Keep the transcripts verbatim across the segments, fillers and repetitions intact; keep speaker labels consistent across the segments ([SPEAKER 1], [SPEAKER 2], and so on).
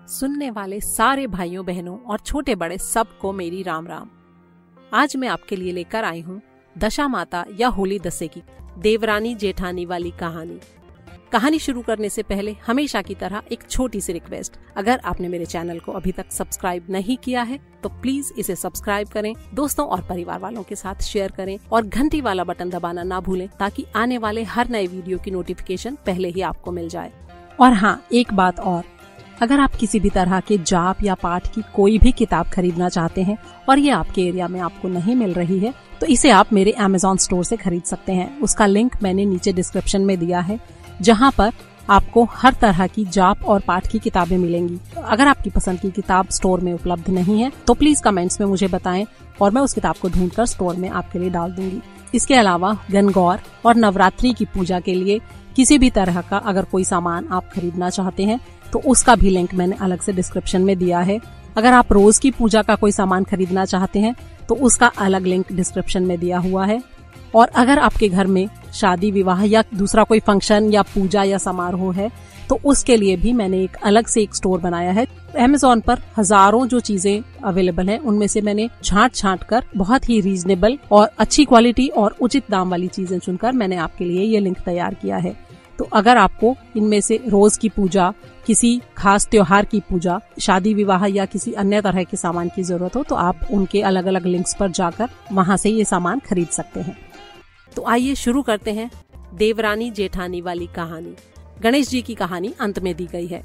[SPEAKER 1] सुनने वाले सारे भाइयों बहनों और छोटे बड़े सबको मेरी राम राम। आज मैं आपके लिए लेकर आई हूँ दशा माता या होली दसे की देवरानी जेठानी वाली कहानी। कहानी शुरू करने से पहले हमेशा की तरह एक छोटी सी रिक्वेस्ट, अगर आपने मेरे चैनल को अभी तक सब्सक्राइब नहीं किया है तो प्लीज इसे सब्सक्राइब करें, दोस्तों और परिवार वालों के साथ शेयर करें और घंटी वाला बटन दबाना ना भूलें ताकि आने वाले हर नए वीडियो की नोटिफिकेशन पहले ही आपको मिल जाए। और हाँ, एक बात और, अगर आप किसी भी तरह के जाप या पाठ की कोई भी किताब खरीदना चाहते हैं और ये आपके एरिया में आपको नहीं मिल रही है तो इसे आप मेरे अमेज़न स्टोर से खरीद सकते हैं। उसका लिंक मैंने नीचे डिस्क्रिप्शन में दिया है, जहां पर आपको हर तरह की जाप और पाठ की किताबें मिलेंगी। अगर आपकी पसंद की किताब स्टोर में उपलब्ध नहीं है तो प्लीज कमेंट्स में मुझे बताएं और मैं उस किताब को ढूंढकर स्टोर में आपके लिए डाल दूंगी। इसके अलावा गणगौर और नवरात्रि की पूजा के लिए किसी भी तरह का अगर कोई सामान आप खरीदना चाहते हैं तो उसका भी लिंक मैंने अलग से डिस्क्रिप्शन में दिया है। अगर आप रोज की पूजा का कोई सामान खरीदना चाहते हैं तो उसका अलग लिंक डिस्क्रिप्शन में दिया हुआ है। और अगर आपके घर में शादी विवाह या दूसरा कोई फंक्शन या पूजा या समारोह है तो उसके लिए भी मैंने एक अलग से एक स्टोर बनाया है। अमेज़न पर हजारों जो चीजें अवेलेबल हैं उनमें से मैंने छांट छांट कर बहुत ही रीजनेबल और अच्छी क्वालिटी और उचित दाम वाली चीजें चुनकर मैंने आपके लिए ये लिंक तैयार किया है। तो अगर आपको इनमें से रोज की पूजा, किसी खास त्योहार की पूजा, शादी विवाह या किसी अन्य तरह के सामान की जरूरत हो तो आप उनके अलग अलग लिंक्स पर जाकर वहां से ये सामान खरीद सकते हैं। तो आइए शुरू करते हैं देवरानी जेठानी वाली कहानी। गणेश जी की कहानी अंत में दी गई है।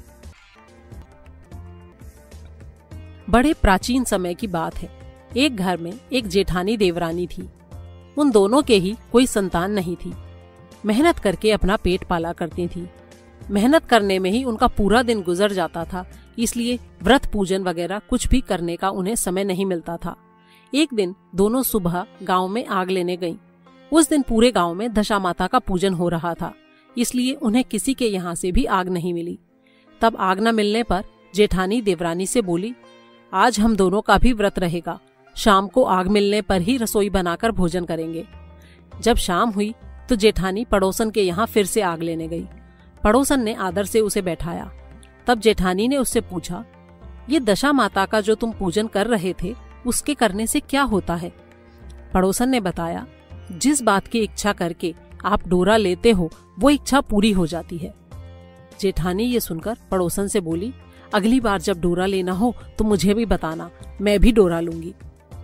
[SPEAKER 1] बड़े प्राचीन समय की बात है। एक घर में एक जेठानी देवरानी थी। उन दोनों के ही कोई संतान नहीं थी। मेहनत करके अपना पेट पाला करती थी। मेहनत करने में ही उनका पूरा दिन गुजर जाता था, इसलिए व्रत पूजन वगैरह कुछ भी करने का उन्हें समय नहीं मिलता था। एक दिन दोनों सुबह गांव में आग लेने गईं। उस दिन पूरे गांव में दशा माता का पूजन हो रहा था, इसलिए उन्हें किसी के यहाँ से भी आग नहीं मिली। तब आग न मिलने पर जेठानी देवरानी से बोली, आज हम दोनों का भी व्रत रहेगा। शाम को आग मिलने पर ही रसोई बनाकर भोजन करेंगे। जब शाम हुई तो जेठानी पड़ोसन के यहाँ फिर से आग लेने गई। पड़ोसन ने आदर से उसे बैठाया। तब जेठानी ने उससे पूछा, ये दशा माता का जो तुम पूजन कर रहे थे उसके करने से क्या होता है? पड़ोसन ने बताया, जिस बात की इच्छा करके आप डोरा लेते हो वो इच्छा पूरी हो जाती है। जेठानी ये सुनकर पड़ोसन से बोली, अगली बार जब डोरा लेना हो तो मुझे भी बताना, मैं भी डोरा लूंगी।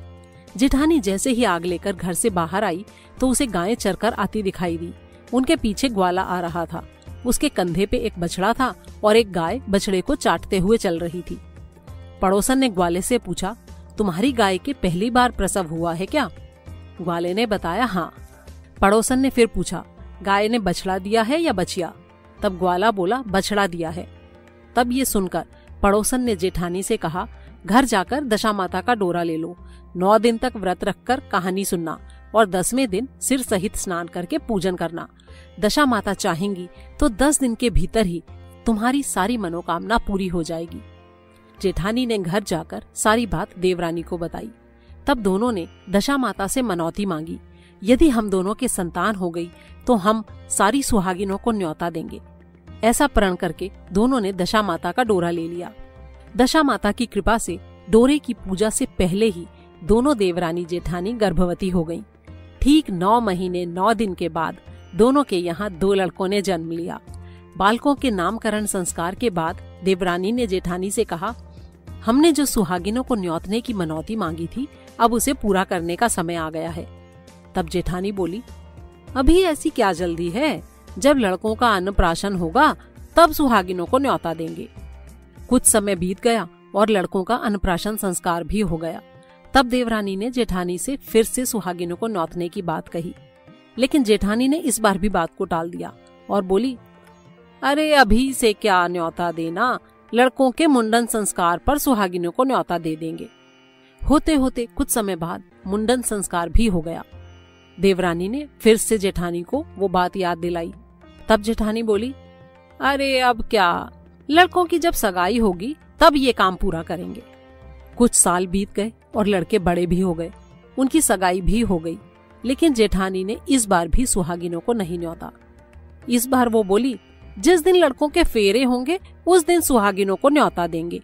[SPEAKER 1] जेठानी जैसे ही आग लेकर घर से बाहर आई तो उसे गायें चरकर आती दिखाई दी। उनके पीछे ग्वाला आ रहा था। उसके कंधे पे एक बछड़ा था और एक गाय बछड़े को चाटते हुए चल रही थी। पड़ोसन ने ग्वाले से पूछा, तुम्हारी गाय के पहली बार प्रसव हुआ है क्या? ग्वाले ने बताया, हाँ। पड़ोसन ने फिर पूछा, गाय ने बछड़ा दिया है या बछिया? तब ग्वाला बोला, बछड़ा दिया है। तब ये सुनकर पड़ोसन ने जेठानी से कहा, घर जाकर दशा माता का डोरा ले लो। नौ दिन तक व्रत रखकर कहानी सुनना और दसवें दिन सिर सहित स्नान करके पूजन करना। दशा माता चाहेंगी तो दस दिन के भीतर ही तुम्हारी सारी मनोकामना पूरी हो जाएगी। जेठानी ने घर जाकर सारी बात देवरानी को बताई। तब दोनों ने दशा माता से मनौती मांगी, यदि हम दोनों के संतान हो गई तो हम सारी सुहागिनों को न्योता देंगे। ऐसा प्रण करके दोनों ने दशा माता का डोरा ले लिया। दशा माता की कृपा से डोरे की पूजा से पहले ही दोनों देवरानी जेठानी गर्भवती हो गईं। ठीक नौ महीने नौ दिन के बाद दोनों के यहाँ दो लड़कों ने जन्म लिया। बालकों के नामकरण संस्कार के बाद देवरानी ने जेठानी से कहा, हमने जो सुहागिनों को न्योतने की मनौती मांगी थी अब उसे पूरा करने का समय आ गया है। तब जेठानी बोली, अभी ऐसी क्या जल्दी है? जब लड़कों का अन्नप्राशन होगा तब सुहागिनों को न्योता देंगे। कुछ समय बीत गया और लड़कों का अन्नप्राशन संस्कार भी हो गया। तब देवरानी ने जेठानी से फिर से सुहागिनों को न्योतने की बात कही, लेकिन जेठानी ने इस बार भी बात को टाल दिया और बोली, अरे अभी से क्या न्योता देना, लड़कों के मुंडन संस्कार पर सुहागिनों को न्योता दे देंगे। होते होते कुछ समय बाद मुंडन संस्कार भी हो गया। देवरानी ने फिर से जेठानी को वो बात याद दिलाई। तब जेठानी बोली, अरे अब क्या, लड़कों की जब सगाई होगी तब ये काम पूरा करेंगे। कुछ साल बीत गए और लड़के बड़े भी हो गए। उनकी सगाई भी हो गई, लेकिन जेठानी ने इस बार भी सुहागिनों को नहीं न्योता। इस बार वो बोली, जिस दिन लड़कों के फेरे होंगे उस दिन सुहागिनों को न्योता देंगे।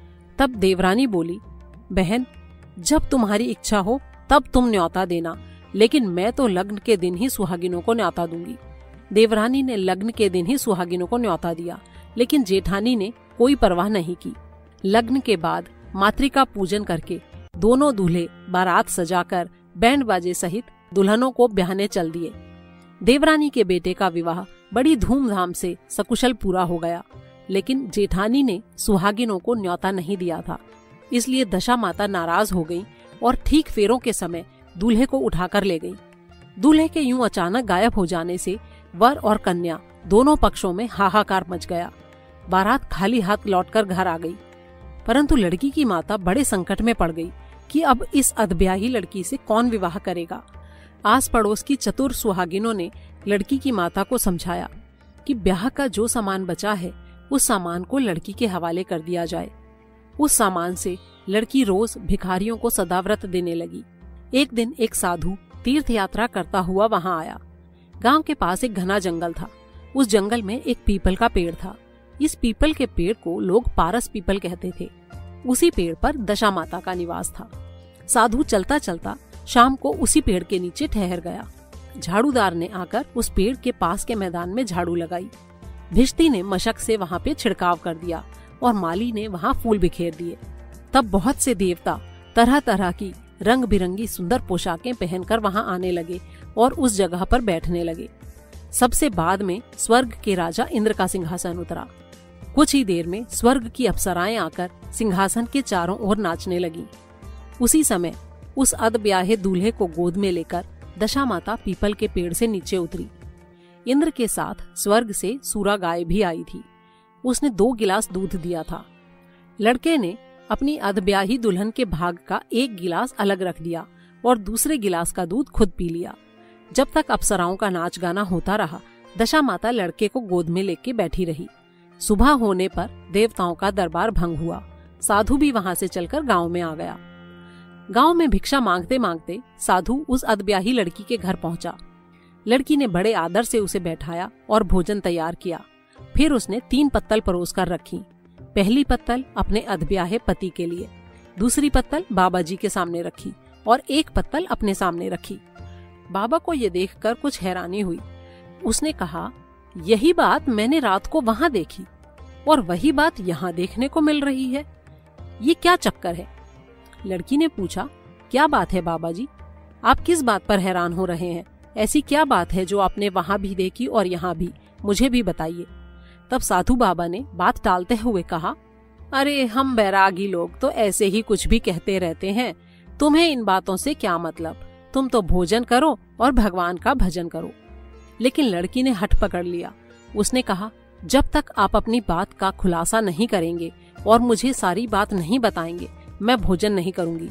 [SPEAKER 1] तब देवरानी बोली, बहन जब तुम्हारी इच्छा हो तब तुम न्योता देना, लेकिन मैं तो लग्न के दिन ही सुहागिनों को न्योता दूंगी। देवरानी ने लग्न के दिन ही सुहागिनों को न्योता दिया, लेकिन जेठानी ने कोई परवाह नहीं की। लग्न के बाद मातृका पूजन करके दोनों दूल्हे बारात सजाकर बैंड बाजे सहित दुल्हनों को ब्याहने चल दिए। देवरानी के बेटे का विवाह बड़ी धूमधाम से सकुशल पूरा हो गया, लेकिन जेठानी ने सुहागिनों को न्योता नहीं दिया था। इसलिए दशा माता नाराज हो गई और ठीक फेरों के समय दूल्हे को उठाकर ले गई। दूल्हे के यूं अचानक गायब हो जाने से वर और कन्या दोनों पक्षों में हाहाकार मच गया। बारात खाली हाथ लौटकर घर आ गई, परंतु लड़की की माता बड़े संकट में पड़ गई कि अब इस अधब्याही लड़की से कौन विवाह करेगा। आस पड़ोस की चतुर सुहागिनों ने लड़की की माता को समझाया कि ब्याह का जो सामान बचा है उस सामान को लड़की के हवाले कर दिया जाए। उस सामान से लड़की रोज भिखारियों को सदाव्रत देने लगी। एक दिन एक साधु तीर्थ यात्रा करता हुआ वहां आया। गांव के पास एक घना जंगल था। उस जंगल में एक पीपल का पेड़ था। इस पीपल के पेड़ को लोग पारस पीपल कहते थे। उसी पेड़ पर दशा माता का निवास था। साधु चलता चलता शाम को उसी पेड़ के नीचे ठहर गया। झाड़ूदार ने आकर उस पेड़ के पास के मैदान में झाड़ू लगाई। भिश्ती ने मशक से वहां पे छिड़काव कर दिया और माली ने वहां फूल बिखेर दिए। तब बहुत से देवता तरह तरह की रंग बिरंगी सुंदर पोशाकें पहनकर वहां आने लगे और उस जगह पर बैठने लगे। सबसे बाद में स्वर्ग के राजा इंद्र का सिंहासन उतरा। कुछ ही देर में स्वर्ग की अप्सराएं आकर सिंहासन के चारों ओर नाचने लगी। उसी समय उस अधब्याहे दूल्हे को गोद में लेकर दशा माता पीपल के पेड़ से नीचे उतरी। इंद्र के साथ स्वर्ग से सूरा गाय भी आई थी। उसने दो गिलास दूध दिया था। लड़के ने अपनी अधब्याही दुल्हन के भाग का एक गिलास अलग रख दिया और दूसरे गिलास का दूध खुद पी लिया। जब तक अप्सराओं का नाच गाना होता रहा, दशा माता लड़के को गोद में लेके बैठी रही। सुबह होने पर देवताओं का दरबार भंग हुआ। साधु भी वहां से चलकर गांव में आ गया। गांव में भिक्षा मांगते मांगते साधु उस अधब्याही लड़की के घर पहुंचा। लड़की ने बड़े आदर से उसे बैठाया और भोजन तैयार किया। फिर उसने तीन पत्तल परोस कर रखी। पहली पत्तल अपने अधब्याहे पति के लिए, दूसरी पत्तल बाबा जी के सामने रखी और एक पत्तल अपने सामने रखी। बाबा को ये देखकर कुछ हैरानी हुई। उसने कहा, यही बात मैंने रात को वहां देखी और वही बात यहाँ देखने को मिल रही है। ये क्या चक्कर है? लड़की ने पूछा, क्या बात है बाबा जी? आप किस बात पर हैरान हो रहे हैं? ऐसी क्या बात है जो आपने वहां भी देखी और यहाँ भी? मुझे भी बताइए। तब साधु बाबा ने बात टालते हुए कहा, अरे हम बैरागी लोग तो ऐसे ही कुछ भी कहते रहते हैं। तुम्हें इन बातों से क्या मतलब? तुम तो भोजन करो और भगवान का भजन करो। लेकिन लड़की ने हठ पकड़ लिया। उसने कहा, जब तक आप अपनी बात का खुलासा नहीं करेंगे और मुझे सारी बात नहीं बताएंगे, मैं भोजन नहीं करूंगी।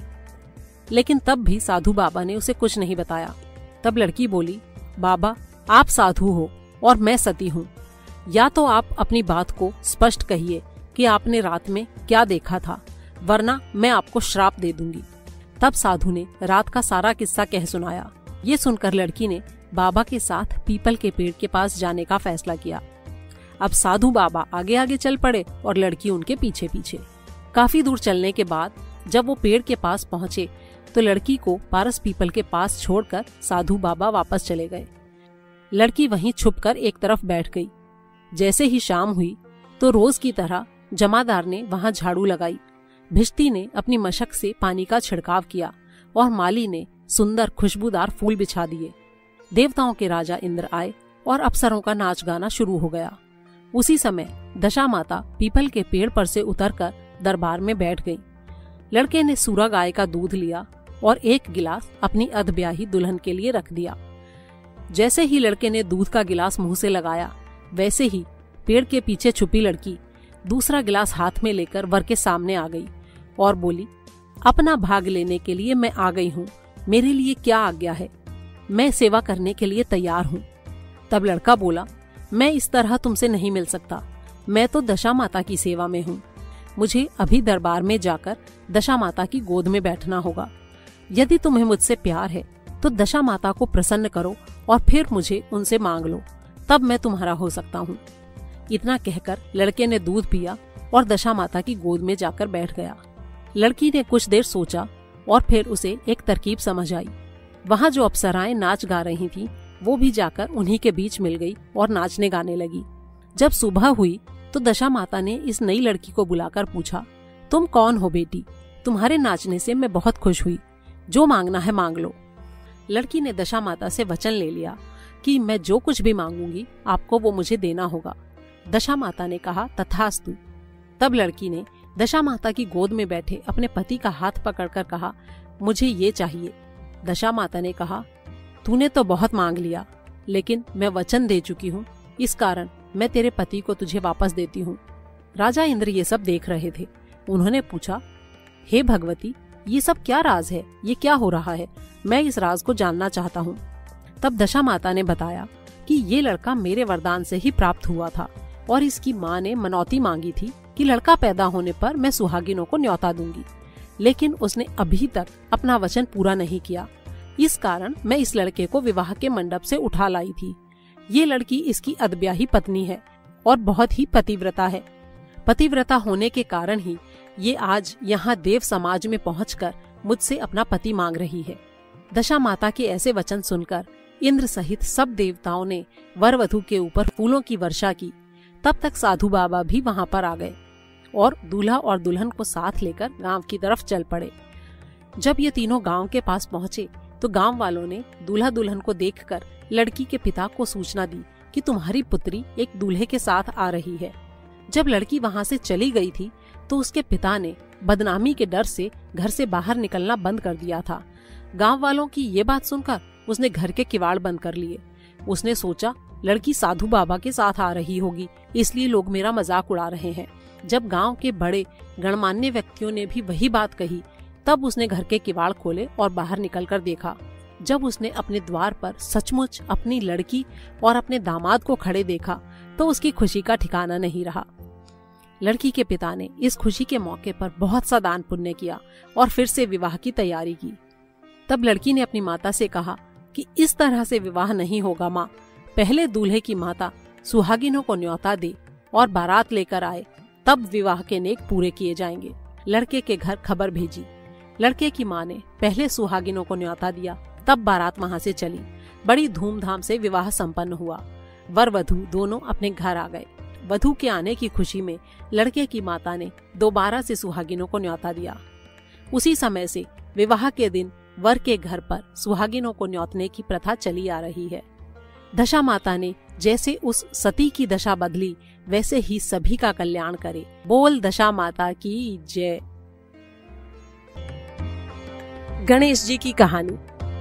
[SPEAKER 1] लेकिन तब भी साधु बाबा ने उसे कुछ नहीं बताया। तब लड़की बोली, बाबा आप साधु हो और मैं सती हूँ। या तो आप अपनी बात को स्पष्ट कहिए कि आपने रात में क्या देखा था, वरना मैं आपको श्राप दे दूंगी। तब साधु ने रात का सारा किस्सा कह सुनाया। ये सुनकर लड़की ने बाबा के साथ पीपल के पेड़ के पास जाने का फैसला किया। अब साधु बाबा आगे आगे चल पड़े और लड़की उनके पीछे पीछे। काफी दूर चलने के बाद जब वो पेड़ के पास पहुँचे तो लड़की को पारस पीपल के पास छोड़कर साधु बाबा वापस चले गए। लड़की वहीं छुपकर एक तरफ बैठ गई। जैसे ही शाम हुई तो रोज की तरह जमादार ने वहां झाड़ू लगाई। भिश्ती ने अपनी मशक से पानी का छिड़काव किया और माली ने सुंदर खुशबूदार फूल बिछा दिए। देवताओं के राजा इंद्र आए और अप्सरों का नाच गाना शुरू हो गया। उसी समय दशा माता पीपल के पेड़ पर से उतरकर दरबार में बैठ गई। लड़के ने सूरा गाय का दूध लिया और एक गिलास अपनी अधब्याही दुल्हन के लिए रख दिया। जैसे ही लड़के ने दूध का गिलास मुंह से लगाया, वैसे ही पेड़ के पीछे छुपी लड़की दूसरा गिलास हाथ में लेकर वर के सामने आ गई और बोली, अपना भाग लेने के लिए मैं आ गई हूँ। मेरे लिए क्या आज्ञा है? मैं सेवा करने के लिए तैयार हूँ। तब लड़का बोला, मैं इस तरह तुमसे नहीं मिल सकता। मैं तो दशा माता की सेवा में हूँ। मुझे अभी दरबार में जाकर दशा माता की गोद में बैठना होगा। यदि तुम्हें मुझसे प्यार है तो दशा माता को प्रसन्न करो और फिर मुझे उनसे मांग लो, तब मैं तुम्हारा हो सकता हूँ। इतना कहकर लड़के ने दूध पिया और दशा माता की गोद में जाकर बैठ गया। लड़की ने कुछ देर सोचा और फिर उसे एक तरकीब समझ आई। वहाँ जो अप्सराएं नाच गा रही थीं, वो भी जाकर उन्हीं के बीच मिल गई और नाचने गाने लगी। जब सुबह हुई तो दशा माता ने इस नई लड़की को बुलाकर पूछा, तुम कौन हो बेटी? तुम्हारे नाचने से मैं बहुत खुश हुई, जो मांगना है मांग लो। लड़की ने दशा माता से वचन ले लिया कि मैं जो कुछ भी मांगूंगी आपको वो मुझे देना होगा। दशा माता ने कहा, तथास्तु। तब लड़की ने दशा माता की गोद में बैठे अपने पति का हाथ पकड़कर कहा, मुझे ये चाहिए। दशा माता ने कहा, तूने तो बहुत मांग लिया, लेकिन मैं वचन दे चुकी हूँ, इस कारण मैं तेरे पति को तुझे वापस देती हूँ। राजा इंद्र ये सब देख रहे थे। उन्होंने पूछा, हे भगवती, ये सब क्या राज है? ये क्या हो रहा है? मैं इस राज को जानना चाहता हूँ। तब दशा माता ने बताया कि ये लड़का मेरे वरदान से ही प्राप्त हुआ था और इसकी माँ ने मनौती मांगी थी कि लड़का पैदा होने पर मैं सुहागिनों को न्योता दूंगी, लेकिन उसने अभी तक अपना वचन पूरा नहीं किया। इस कारण मैं इस लड़के को विवाह के मंडप से उठा लाई थी। ये लड़की इसकी अदब्याही पत्नी है और बहुत ही पतिव्रता है। पतिव्रता होने के कारण ही ये आज यहाँ देव समाज में पहुंचकर मुझसे अपना पति मांग रही है। दशा माता के ऐसे वचन सुनकर इंद्र सहित सब देवताओं ने वर वधू के ऊपर फूलों की वर्षा की। तब तक साधु बाबा भी वहाँ पर आ गए और दूल्हा और दुल्हन को साथ लेकर गांव की तरफ चल पड़े। जब ये तीनों गांव के पास पहुँचे तो गांव वालों ने दूल्हा दुल्हन को देखकर लड़की के पिता को सूचना दी कि तुम्हारी पुत्री एक दूल्हे के साथ आ रही है। जब लड़की वहां से चली गई थी तो उसके पिता ने बदनामी के डर से घर से बाहर निकलना बंद कर दिया था। गांव वालों की ये बात सुनकर उसने घर के किवाड़ बंद कर लिए। उसने सोचा, लड़की साधु बाबा के साथ आ रही होगी, इसलिए लोग मेरा मजाक उड़ा रहे हैं। जब गांव के बड़े गणमान्य व्यक्तियों ने भी वही बात कही, तब उसने घर के किवाड़ खोले और बाहर निकलकर देखा। जब उसने अपने द्वार पर सचमुच अपनी लड़की और अपने दामाद को खड़े देखा तो उसकी खुशी का ठिकाना नहीं रहा। लड़की के पिता ने इस खुशी के मौके पर बहुत सा दान पुण्य किया और फिर से विवाह की तैयारी की। तब लड़की ने अपनी माता से कहा कि इस तरह से विवाह नहीं होगा माँ, पहले दूल्हे की माता सुहागिनों को न्योता दे और बारात लेकर आए, तब विवाह के नेक पूरे किए जाएंगे। लड़के के घर खबर भेजी। लड़के की माँ ने पहले सुहागिनों को न्योता दिया, तब बारात वहाँ से चली। बड़ी धूमधाम से विवाह संपन्न हुआ। वर वधू दोनों अपने घर आ गए। वधू के आने की खुशी में लड़के की माता ने दोबारा से सुहागिनों को न्योता दिया। उसी समय से विवाह के दिन वर के घर पर सुहागिनों को न्योतने की प्रथा चली आ रही है। दशा माता ने जैसे उस सती की दशा बदली, वैसे ही सभी का कल्याण करे। बोल दशा माता की जय। गणेश जी की कहानी।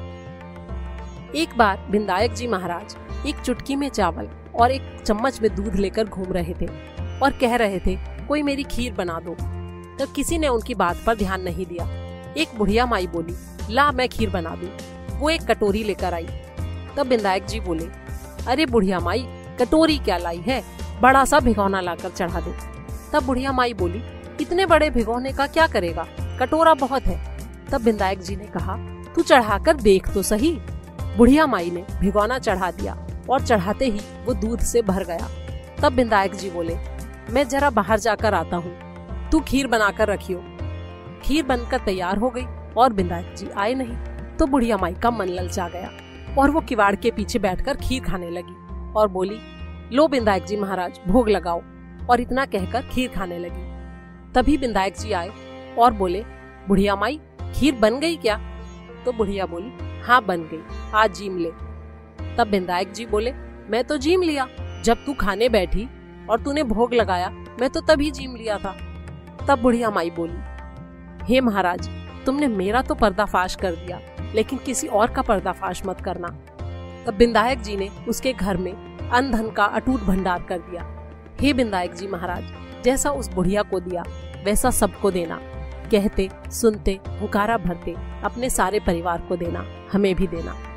[SPEAKER 1] एक बार विनायक जी महाराज एक चुटकी में चावल और एक चम्मच में दूध लेकर घूम रहे थे और कह रहे थे, कोई मेरी खीर बना दो। तब किसी ने उनकी बात पर ध्यान नहीं दिया। एक बुढ़िया माई बोली, ला मैं खीर बना दूं। वो एक कटोरी लेकर आई। तब विनायक जी बोले, अरे बुढ़िया माई, कटोरी क्या लाई है, बड़ा सा भिगोना लाकर चढ़ा दे। तब बुढ़िया माई बोली, इतने बड़े भिगोने का क्या करेगा, कटोरा बहुत है। तब विनायक जी ने कहा, तू चढ़ाकर देख तो सही। बुढ़िया माई ने भिगोना चढ़ा दिया और चढ़ाते ही वो दूध से भर गया। तब विनायक जी बोले, मैं जरा बाहर जाकर आता हूँ, तू खीर बनाकर रखियो। खीर बनकर तैयार हो गई और विनायक जी आए नहीं तो बुढ़िया माई का मन ललचा गया और वो किवाड़ के पीछे बैठकर खीर खाने लगी और बोली, लो विनायक जी महाराज भोग लगाओ। और इतना कहकर खीर खाने लगी। तभी विनायक जी आए और बोले, बुढ़िया माई खीर बन गई क्या? तो बुढ़िया बोली, हाँ बन गई, आज जीम ले। तब विनायक जी बोले, मैं तो जीम लिया, जब तू खाने बैठी और तूने भोग लगाया, मैं तो तभी जीम लिया था। तब बुढ़िया माई बोली, हे महाराज, तुमने मेरा तो पर्दाफाश कर दिया, लेकिन किसी और का पर्दाफाश मत करना। तब विनायक जी ने उसके घर में अन्न धन का अटूट भंडार कर दिया। हे विनायक जी महाराज, जैसा उस बुढ़िया को दिया वैसा सबको देना। कहते सुनते हुकारा भरते अपने सारे परिवार को देना, हमें भी देना।